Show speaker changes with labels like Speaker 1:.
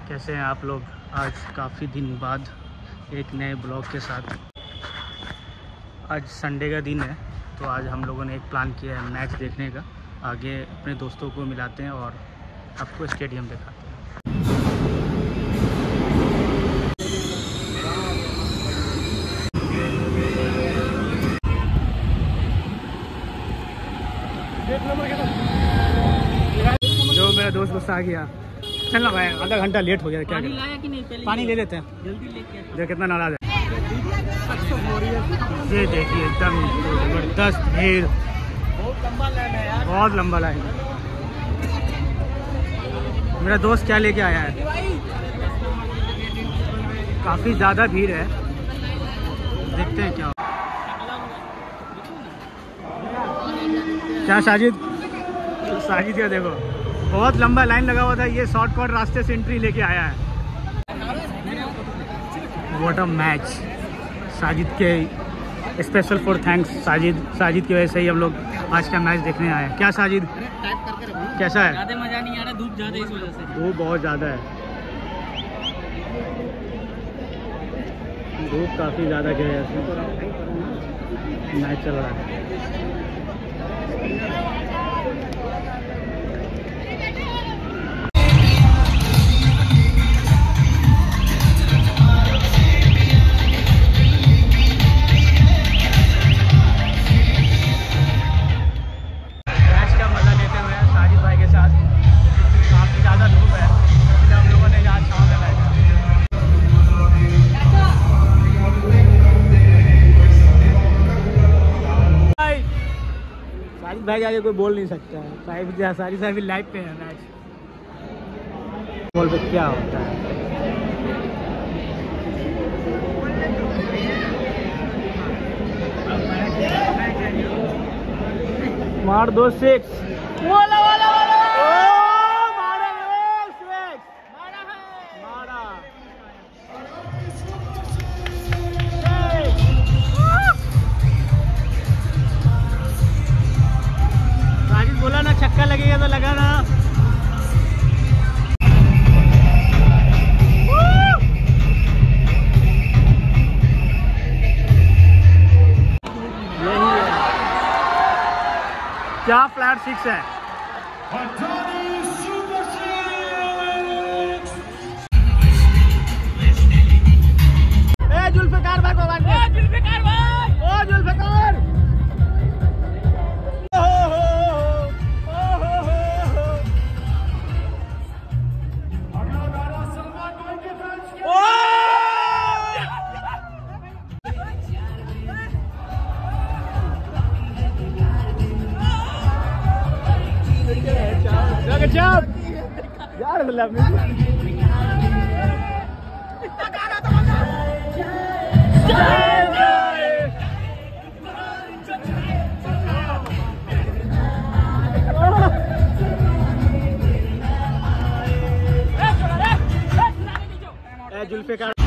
Speaker 1: कैसे हैं आप लोग? आज काफ़ी दिन बाद एक नए ब्लॉग के साथ। आज संडे का दिन है तो आज हम लोगों ने एक प्लान किया है मैच देखने का। आगे अपने दोस्तों को मिलाते हैं और आपको स्टेडियम दिखाते हैं। जो मेरा दोस्त गुस्सा आ गया, चल ना भाई, आधा घंटा लेट हो गया। क्या पानी लाया कि नहीं? पहले पानी ले लेते हैं, जल्दी लेके। देख कितना नाराज है। ये देखिए एकदम जबरदस्त भीड़, बहुत लंबा लाइन है यार, बहुत लंबा लाइन है। मेरा दोस्त क्या लेके आया है? काफ़ी ज़्यादा भीड़ है, देखते हैं क्या क्या। साजिद का देखो, बहुत लंबा लाइन लगा हुआ था। ये शॉर्टकट रास्ते से एंट्री लेके आया है। What a match. साजिद के स्पेशल फॉर थैंक्स। साजिद की वजह से ही हम लोग आज का मैच देखने आए हैं। क्या साजिद, कैसा है? ज़्यादा मज़ा नहीं आ रहा, धूप ज़्यादा, इस वजह से। धूप बहुत ज़्यादा है, धूप काफ़ी ज़्यादा की वजह से मैच चल रहा है। भाई आगे कोई बोल नहीं सकता है। साजिद लाइव पे है मैच। बॉल पे क्या होता है? मार दो सिक्स। बोला ना छक्का लगेगा तो लगा ना। यही है क्या, फ्लैट सिक्स है। जुल्फिकार भाई, जुल्फिकार भाई, ओ जुल्फिकार। यार जुल्फिकार